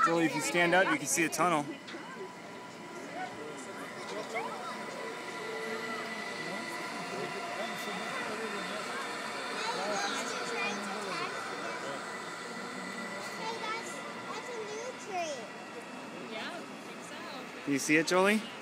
Jolie, if you stand up, you can see the tunnel. That's a new tree. Do you see it, Jolie?